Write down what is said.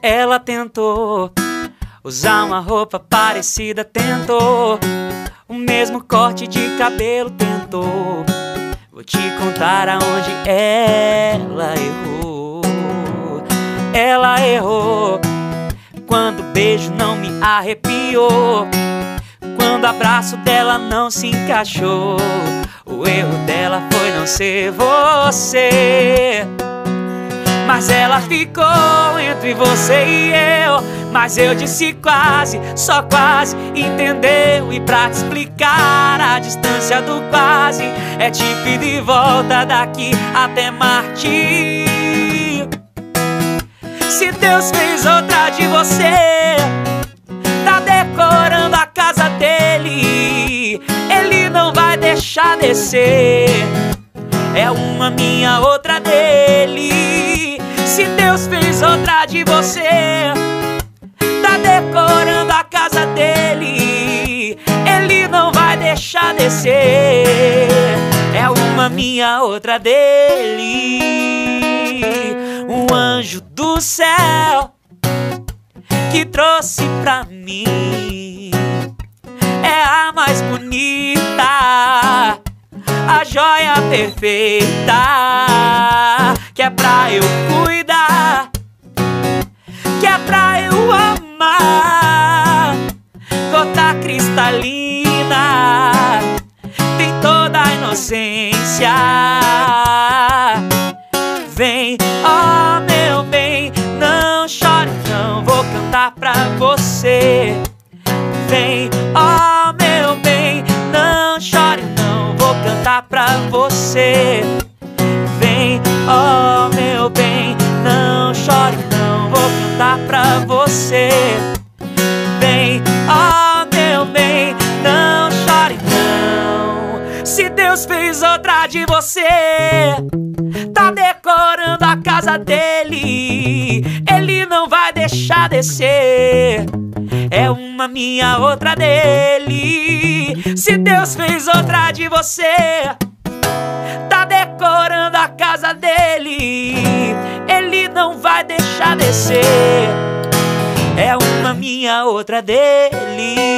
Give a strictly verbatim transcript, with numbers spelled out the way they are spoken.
Ela tentou usar uma roupa parecida, tentou o mesmo corte de cabelo, tentou. Vou te contar aonde ela errou. Ela errou quando o beijo não me arrepiou, quando o abraço dela não se encaixou. O erro dela foi não ser você, mas ela ficou entre você e eu. Mas eu disse quase, só quase entendeu. E pra te explicar a distância do quase, é te pedir volta daqui até Marte. Se Deus fez outra de você, tá decorando a casa dele, ele não vai deixar descer. É uma minha, outra dele. Se Deus fez outra de você, tá decorando a casa dele, ele não vai deixar descer. É uma minha, outra dele. Um anjo do céu que trouxe pra mim é a mais bonita, a joia perfeita, que é pra eu cuidar, que é pra eu amar. Gota cristalina, tem toda a inocência. Vem, ó meu bem, não chore não, vou cantar pra você. Vem, ó meu bem, não chore não, vou cantar pra você. Vem, ó meu bem, não chore não, vou cantar pra você. Vem, ó meu bem, não chore não. Se Deus fez outra de você, tá decorando a casa dele, ele não vai deixar descer. É uma minha, outra dele. Se Deus fez outra de você, tá decorando a casa dele, ele não vai deixar descer. É uma minha, outra dele.